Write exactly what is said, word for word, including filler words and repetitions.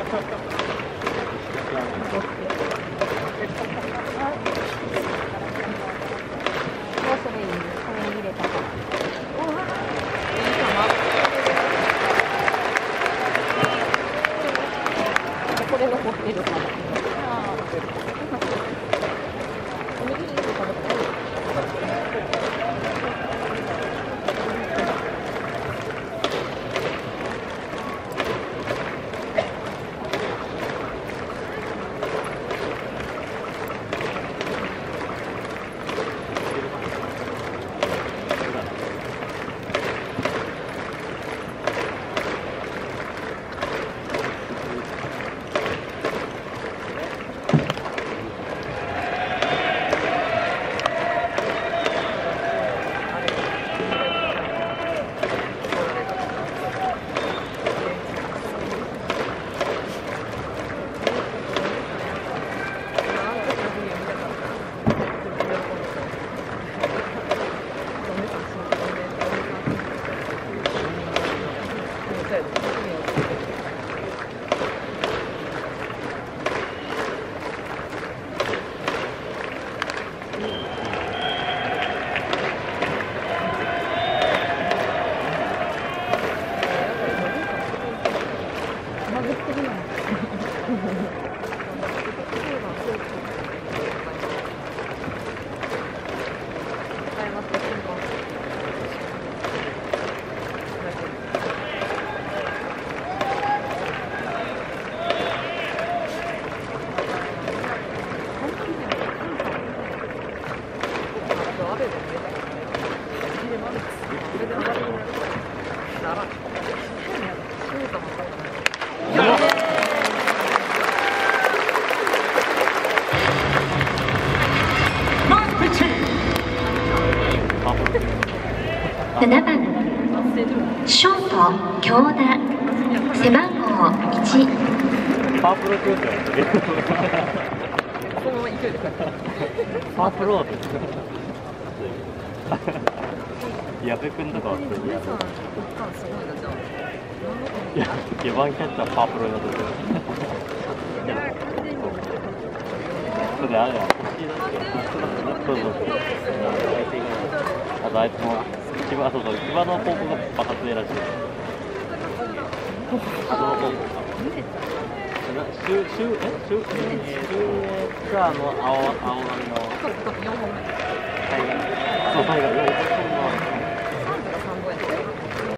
ななばんショート京田背番号いち。 パープロ教師はやってる。このまま勢いでパープロだと矢部君とかはすごいやる。いや、下番キャッチャーパープロになってる。それあれや。そうそうそう。あとあいつも千葉、そうそう、千葉の高校がバカ強いらしい。あとの高校。シュシュえシュシュツアーの青青波の。そう、最後。